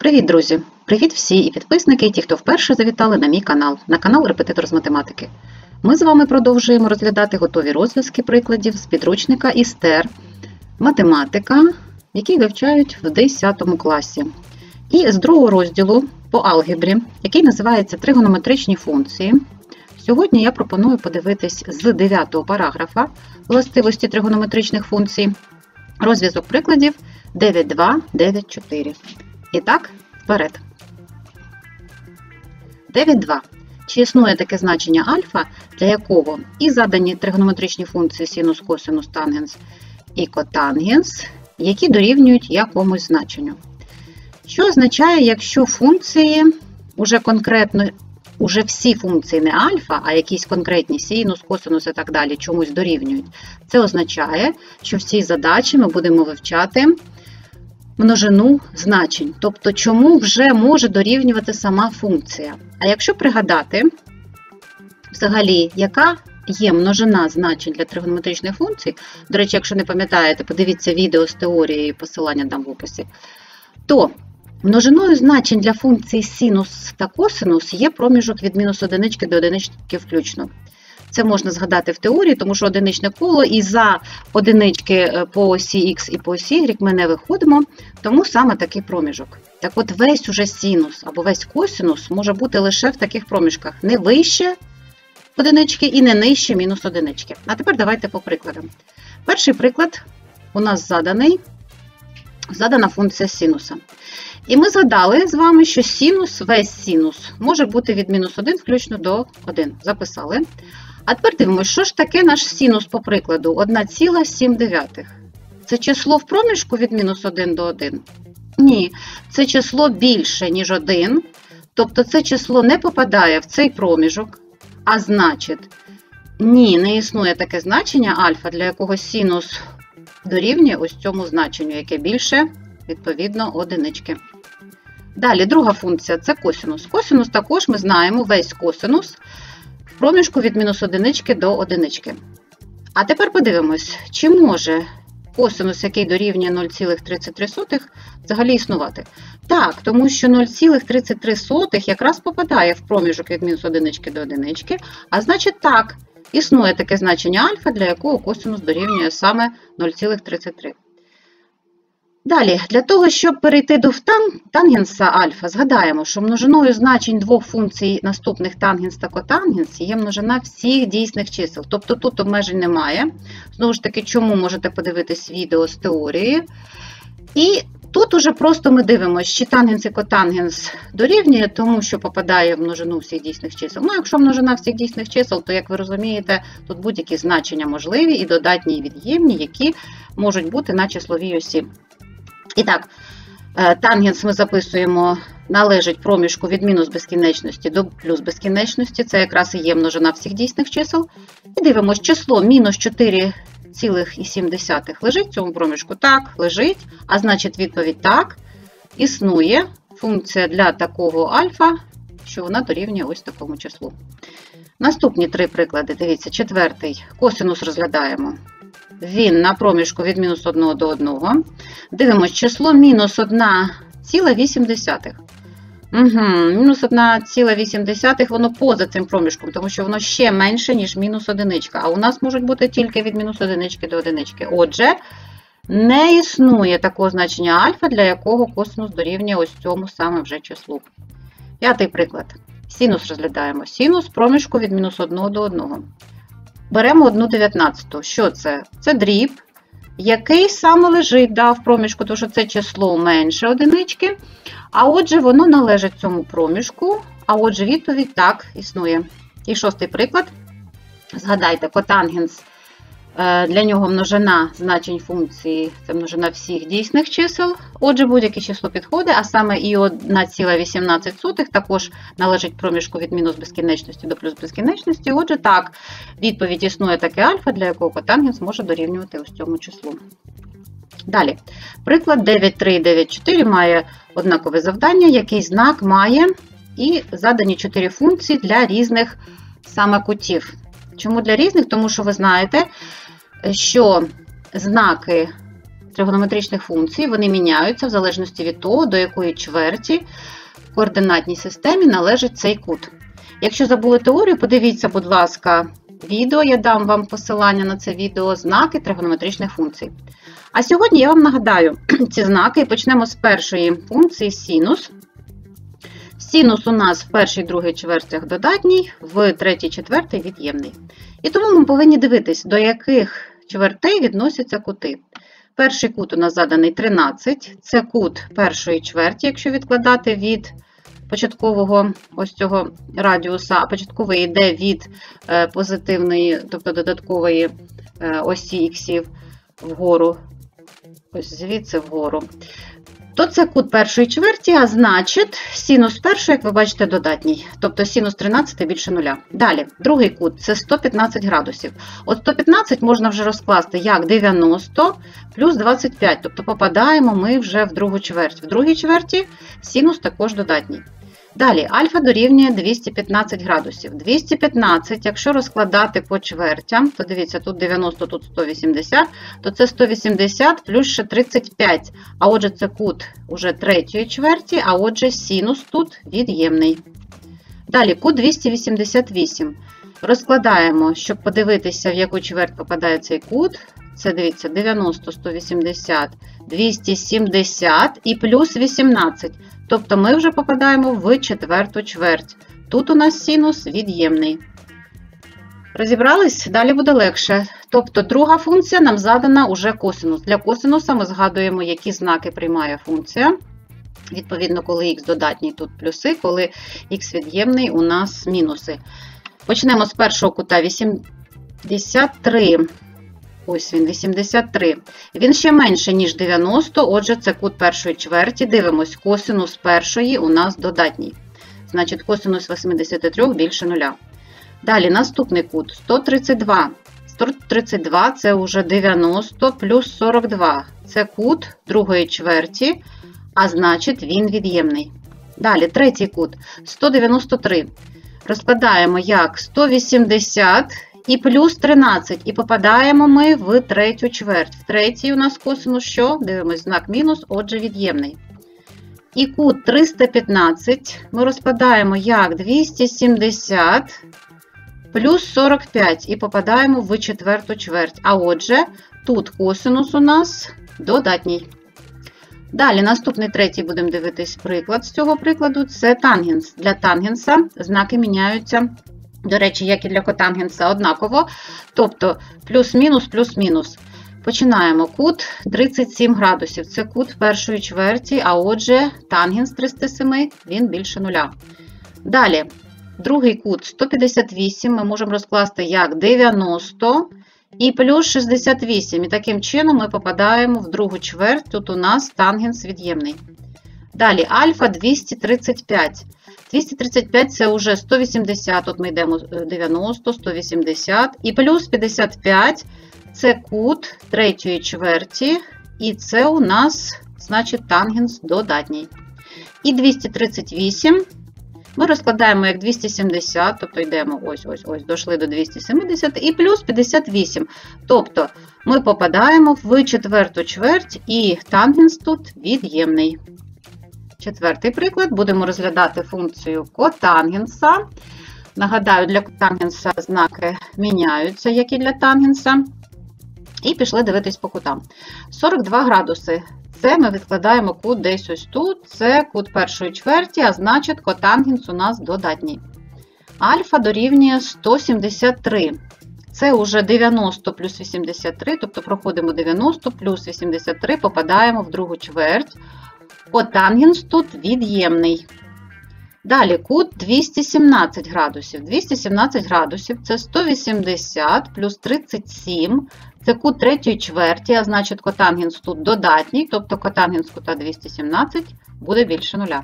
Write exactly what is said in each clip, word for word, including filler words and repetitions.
Привіт, друзі! Привіт всі і підписники, і ті, хто вперше завітали на мій канал, на канал Репетитор з математики. Ми з вами продовжуємо розглядати готові розв'язки прикладів з підручника ІСТЕР «Математика», який вивчають в десятому класі. І з другого розділу по алгебрі, який називається «Тригонометричні функції». Сьогодні я пропоную подивитись з дев'ятого параграфа властивості тригонометричних функцій розв'язок прикладів дев'ять два, дев'ять чотири. І так, вперед. дев'ять два. Чи існує таке значення альфа, для якого і задані тригонометричні функції синус, косинус, тангенс і котангенс, які дорівнюють якомусь значенню? Що означає, якщо функції, уже конкретно, уже всі функції не альфа, а якісь конкретні синус, косинус і так далі чомусь дорівнюють? Це означає, що в цій задачі ми будемо вивчати множину значень, тобто чому вже може дорівнювати сама функція. А якщо пригадати, взагалі, яка є множина значень для тригонометричних функцій, до речі, якщо не пам'ятаєте, подивіться відео з теорією, посилання дам в описі, то множиною значень для функцій синус та косинус є проміжок від мінус одинички до одинички включно. Це можна згадати в теорії, тому що одиничне коло і за одинички по осі х і по осі y ми не виходимо, тому саме такий проміжок. Так от весь уже синус або весь косинус може бути лише в таких проміжках, не вище одинички і не нижче мінус одинички. А тепер давайте по прикладам. Перший приклад у нас заданий, задана функція синуса. І ми згадали з вами, що синус, весь синус може бути від мінус один включно до один. Записали. А тепер дивимося, що ж таке наш синус по прикладу? одна ціла сім десятих. Це число в проміжку від мінус один до один? Ні, це число більше, ніж один. Тобто це число не попадає в цей проміжок, а значить, ні, не існує таке значення альфа, для якого синус дорівнює ось цьому значенню, яке більше, відповідно, одинички. Далі, друга функція – це косинус. Косинус також ми знаємо, весь косинус в проміжку від мінус одинички до одинички. А тепер подивимось, чи може косинус, який дорівнює нуль цілих тридцять три сотих, взагалі існувати. Так, тому що нуль цілих тридцять три сотих якраз попадає в проміжок від мінус одинички до одинички, а значить так, існує таке значення альфа, для якого косинус дорівнює саме нуль цілих тридцять три. Далі, для того, щоб перейти до тангенса альфа, згадаємо, що множиною значень двох функцій наступних тангенс та котангенс є множина всіх дійсних чисел. Тобто тут обмежень немає. Знову ж таки, чому можете подивитись відео з теорії. І тут уже просто ми дивимося, чи тангенс і котангенс дорівнює тому, що попадає в множину всіх дійсних чисел. Ну, якщо множина всіх дійсних чисел, то, як ви розумієте, тут будь-які значення можливі і додатні, і від'ємні, які можуть бути на числовій осі. І так, тангенс ми записуємо, належить проміжку від мінус безкінечності до плюс безкінечності. Це якраз і є множина всіх дійсних чисел. І дивимося, число мінус чотири цілих сім десятих лежить в цьому проміжку? Так, лежить. А значить, відповідь так. Існує функція для такого альфа, що вона дорівнює ось такому числу. Наступні три приклади. Дивіться, четвертий. Косинус розглядаємо. Він на проміжку від мінус одного до одного. Дивимось, число мінус одна ціла вісім десятих. Угу, мінус одна ціла вісім десятих, воно поза цим проміжком, тому що воно ще менше, ніж мінус одиничка. А у нас можуть бути тільки від мінус одинички до одинички. Отже, не існує такого значення альфа, для якого косинус дорівнює ось цьому саме вже числу. П'ятий приклад. Синус розглядаємо. Синус проміжку від мінус одного до одного. Беремо одну дев'ятнадцяту. Що це? Це дріб, який саме лежить да, в проміжку, тому що це число менше одинички. А отже, воно належить цьому проміжку, а отже, відповідь так, існує. І шостий приклад. Згадайте, котангенс, для нього множина значень функції, це множина всіх дійсних чисел. Отже, будь-яке число підходить, а саме і одна ціла вісімнадцять сотих також належить проміжку від мінус безкінечності до плюс безкінечності. Отже, так, відповідь існує таке альфа, для якого котангенс може дорівнювати ось цьому числу. Далі, приклад дев'ять три і дев'ять чотири має однакове завдання, який знак має і задані чотири функції для різних саме кутів. Чому для різних? Тому що ви знаєте, що знаки тригонометричних функцій, вони міняються в залежності від того, до якої чверті в координатній системі належить цей кут. Якщо забули теорію, подивіться, будь ласка, відео, я дам вам посилання на це відео, знаки тригонометричних функцій. А сьогодні я вам нагадаю ці знаки і почнемо з першої функції синус. Синус у нас в першій і другій чвертях додатній, в третій, четвертій від'ємний. І тому ми повинні дивитись, до яких чвертей відносяться кути. Перший кут у нас заданий тринадцять, це кут першої чверті, якщо відкладати від початкового ось цього радіуса, а початковий йде від позитивної, тобто додаткової осі іксів вгору, ось звідси вгору, то це кут першої чверті, а значить синус першої, як ви бачите, додатній. Тобто синус тринадцять більше нуля. Далі, другий кут – це сто п'ятнадцять градусів. От сто п'ятнадцять можна вже розкласти як дев'яносто плюс двадцять п'ять. Тобто попадаємо ми вже в другу чверть. В другій чверті синус також додатній. Далі, альфа дорівнює двісті п'ятнадцять градусів. двісті п'ятнадцять, якщо розкладати по чвертям, то дивіться, тут дев'яносто, тут сто вісімдесят, то це сто вісімдесят плюс ще тридцять п'ять. А отже, це кут уже третьої чверті, а отже, синус тут від'ємний. Далі, кут двісті вісімдесят вісім. Розкладаємо, щоб подивитися, в яку чверть попадає цей кут. Це, дивіться, дев'яносто, сто вісімдесят, двісті сімдесят і плюс вісімнадцять. Тобто ми вже попадаємо в четверту чверть. Тут у нас синус від'ємний. Розібрались? Далі буде легше. Тобто друга функція нам задана уже косинус. Для косинуса ми згадуємо, які знаки приймає функція. Відповідно, коли х додатній, тут плюси, коли х від'ємний, у нас мінуси. Почнемо з першого кута вісімдесят три. Ось він, вісімдесят три. Він ще менше, ніж дев'яносто, отже, це кут першої чверті. Дивимось, косинус першої у нас додатній. Значить, косинус вісімдесят три більше нуля. Далі, наступний кут сто тридцять два. сто тридцять два – це вже дев'яносто плюс сорок два. Це кут другої чверті, а значить, він від'ємний. Далі, третій кут сто дев'яносто три. Розкладаємо як сто вісімдесят і плюс тринадцять. І попадаємо ми в третю чверть. В третій у нас косинус що? Дивимось, знак мінус, отже, від'ємний. І кут триста п'ятнадцять ми розкладаємо як двісті сімдесят плюс сорок п'ять. І попадаємо в четверту чверть. А отже, тут косинус у нас додатній. Далі, наступний третій будемо дивитись приклад. З цього прикладу це тангенс. Для тангенса знаки міняються. До речі, як і для котангенса, однаково. Тобто, плюс-мінус, плюс-мінус. Починаємо. Кут тридцять сім градусів. Це кут першої чверті, а отже, тангенс триста сім, він більше нуля. Далі, другий кут сто п'ятдесят вісім ми можемо розкласти як дев'яносто і плюс шістдесят вісім. І таким чином ми попадаємо в другу чверть. Тут у нас тангенс від'ємний. Далі, альфа двісті тридцять п'ять. двісті тридцять п'ять – це вже сто вісімдесят, тут ми йдемо дев'яносто, сто вісімдесят, і плюс п'ятдесят п'ять – це кут третьої чверті, і це у нас, значить, тангенс додатній. І двісті тридцять вісім ми розкладаємо як двісті сімдесят, тобто йдемо ось-ось-ось, дійшли до двісті сімдесят, і плюс п'ятдесят вісім. Тобто ми попадаємо в четверту чверть, і тангенс тут від'ємний. Четвертий приклад. Будемо розглядати функцію котангенса. Нагадаю, для котангенса знаки міняються, як і для тангенса. І пішли дивитись по кутам. сорок два градуси. Це ми відкладаємо кут десь ось тут. Це кут першої чверті, а значить котангенс у нас додатній. Альфа дорівнює сто сімдесят три. Це вже дев'яносто плюс вісімдесят три, тобто проходимо дев'яносто плюс вісімдесят три, попадаємо в другу чверть. Котангенс тут від'ємний. Далі кут двісті сімнадцять градусів. двісті сімнадцять градусів – це сто вісімдесят плюс тридцять сім. Це кут третьої чверті, а значить котангенс тут додатній, тобто котангенс кута двісті сімнадцять буде більше нуля.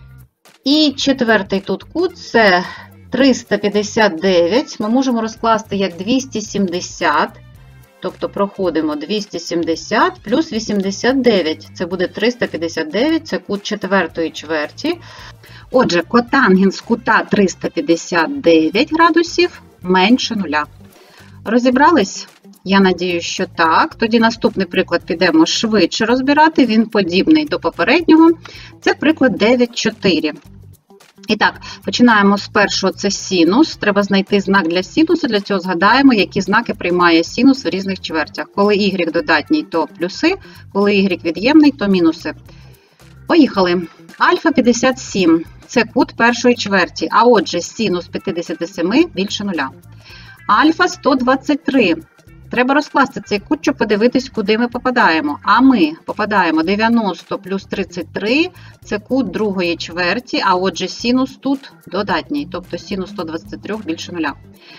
І четвертий тут кут – це триста п'ятдесят дев'ять. Ми можемо розкласти як двісті сімдесят. Тобто проходимо двісті сімдесят плюс вісімдесят дев'ять. Це буде триста п'ятдесят дев'ять, це кут четвертої чверті. Отже, котангенс кута триста п'ятдесят дев'ять градусів менше нуля. Розібрались? Я надію, що так. Тоді наступний приклад підемо швидше розбирати, він подібний до попереднього. Це приклад дев'ять чотири. І так, починаємо з першого, це синус. Треба знайти знак для синусу, для цього згадаємо, які знаки приймає синус в різних чвертях. Коли y додатній, то плюси, коли y від'ємний, то мінуси. Поїхали. Альфа п'ятдесят сім – це кут першої чверті, а отже синус п'ятдесят сім більше нуля. Альфа сто двадцять три. Треба розкласти цей кут, щоб подивитись, куди ми попадаємо. А ми попадаємо дев'яносто плюс тридцять три, це кут другої чверті, а отже синус тут додатній, тобто синус сто двадцять три більше нуля.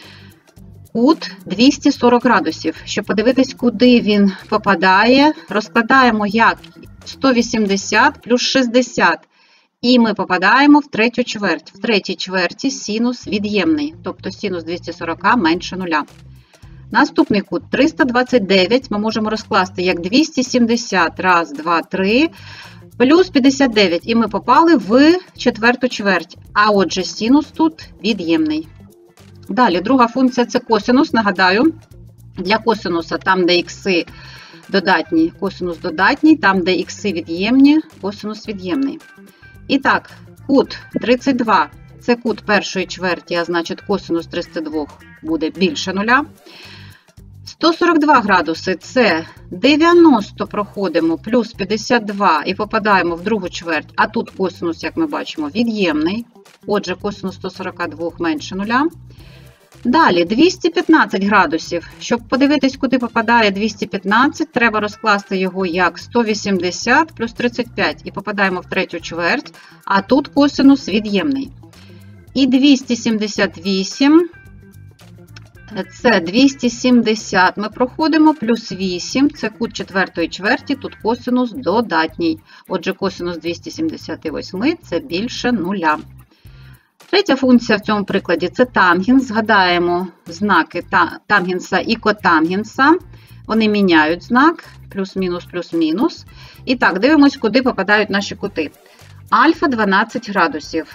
Кут двісті сорок градусів. Щоб подивитись, куди він попадає, розкладаємо як сто вісімдесят плюс шістдесят. І ми попадаємо в третю чверть. В третій чверті синус від'ємний, тобто синус двісті сорок менше нуля. Наступний кут триста двадцять дев'ять ми можемо розкласти як двісті сімдесят, раз, два, три, плюс п'ятдесят дев'ять. І ми попали в четверту чверть. А отже синус тут від'ємний. Далі, друга функція – це косинус. Нагадаю, для косинуса там, де ікси додатні, косинус додатній, там, де ікси від'ємні, косинус від'ємний. І так, кут тридцять два – це кут першої чверті, а значить косинус тридцять два буде більше нуля. сто сорок два градуси – це дев'яносто проходимо, плюс п'ятдесят два і попадаємо в другу чверть, а тут косинус, як ми бачимо, від'ємний. Отже, косинус сто сорок два менше нуля. Далі, двісті п'ятнадцять градусів. Щоб подивитись, куди попадає двісті п'ятнадцять, треба розкласти його як сто вісімдесят плюс тридцять п'ять. І попадаємо в третю чверть, а тут косинус від'ємний. І двісті сімдесят вісім, це двісті сімдесят ми проходимо, плюс вісім, це кут четвертої чверті, тут косинус додатній. Отже, косинус двісті сімдесят вісім – це більше нуля. Третя функція в цьому прикладі – це тангенс. Згадаємо знаки тангенса і котангенса. Вони міняють знак, плюс-мінус, плюс-мінус. І так, дивимось, куди попадають наші кути. Альфа дванадцять градусів.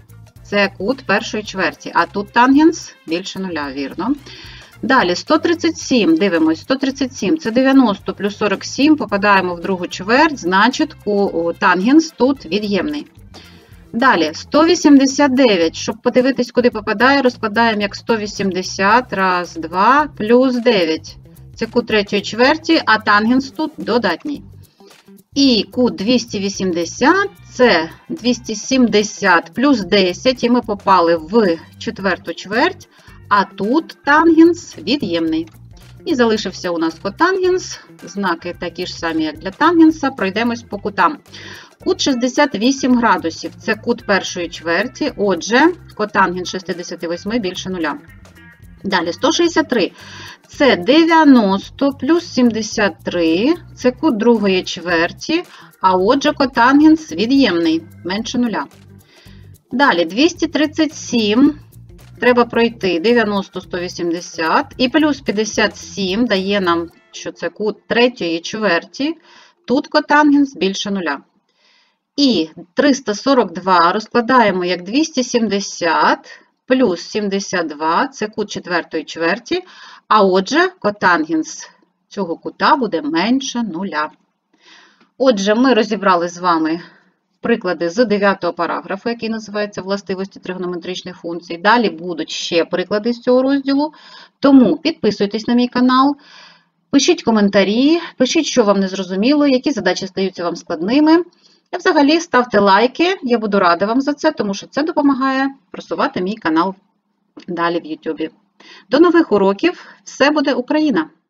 Це кут першої чверті, а тут тангенс більше нуля, вірно. Далі, сто тридцять сім, дивимось, сто тридцять сім, це дев'яносто плюс сорок сім, попадаємо в другу чверть, значить тангенс тут від'ємний. Далі, сто вісімдесят дев'ять, щоб подивитись, куди попадає, розкладаємо як сто вісімдесят, раз, два, плюс дев'ять. Це кут третьої чверті, а тангенс тут додатній. І кут двісті вісімдесят, це двісті сімдесят плюс десять, і ми попали в четверту чверть, а тут тангенс від'ємний. І залишився у нас котангенс, знаки такі ж самі, як для тангенса, пройдемось по кутам. Кут шістдесят вісім градусів, це кут першої чверті, отже, котангенс шістдесят вісім більше нуля. Далі, сто шістдесят три, це дев'яносто плюс сімдесят три, це кут другої чверті, а отже, котангенс від'ємний, менше нуля. Далі, двісті тридцять сім, треба пройти дев'яносто, сто вісімдесят, і плюс п'ятдесят сім дає нам, що це кут третьої чверті, тут котангенс більше нуля. І триста сорок два розкладаємо як двісті сімдесят плюс сімдесят два, це кут четвертої чверті, а отже, котангенс цього кута буде менше нуля. Отже, ми розібрали з вами приклади з дев'ятого параграфу, який називається «Властивості тригонометричних функцій». Далі будуть ще приклади з цього розділу, тому підписуйтесь на мій канал, пишіть коментарі, пишіть, що вам не зрозуміло, які задачі стаються вам складними. І взагалі ставте лайки, я буду рада вам за це, тому що це допомагає просувати мій канал далі в ютубі. До нових уроків! Все буде Україна!